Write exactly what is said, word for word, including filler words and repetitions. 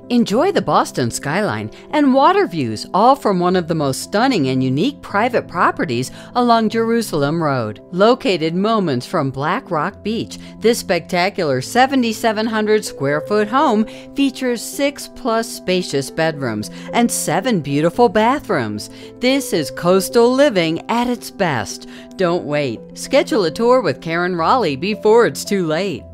Enjoy the Boston skyline and water views, all from one of the most stunning and unique private properties along Jerusalem Road. Located moments from Black Rock Beach, this spectacular seven thousand seven hundred square foot home features six plus spacious bedrooms and seven beautiful bathrooms. This is coastal living at its best. Don't wait. Schedule a tour with Kerrin Rowley before it's too late.